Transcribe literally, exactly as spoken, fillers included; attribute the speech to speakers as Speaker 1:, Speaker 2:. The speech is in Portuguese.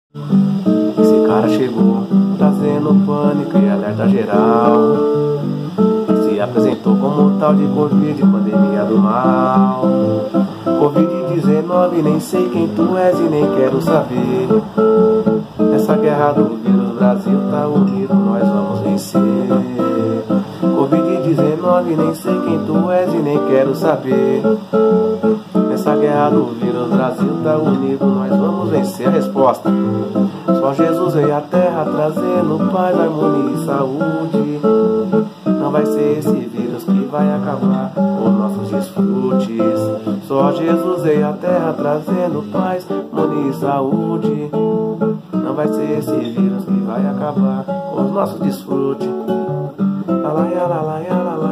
Speaker 1: Esse cara chegou trazendo pânico e alerta geral. Se apresentou como tal de Covid, pandemia do mal. Covid dezenove, nem sei quem tu és e nem quero saber. Nessa guerra do vírus, Brasil tá unido, nós vamos vencer. Covid dezenove, nem sei quem tu és e nem quero saber. Nessa guerra do vírus, Brasil tá unido, nós vamos vencer. A resposta: só Jesus veio à terra trazendo paz, harmonia e saúde. Não vai ser esse vírus que vai acabar com nossos desfrutes. Só Jesus veio à terra trazendo paz, harmonia e saúde. Não vai ser esse vírus que vai acabar com os nossos desfrutes. Lá, lá, lá, lá, lá, lá.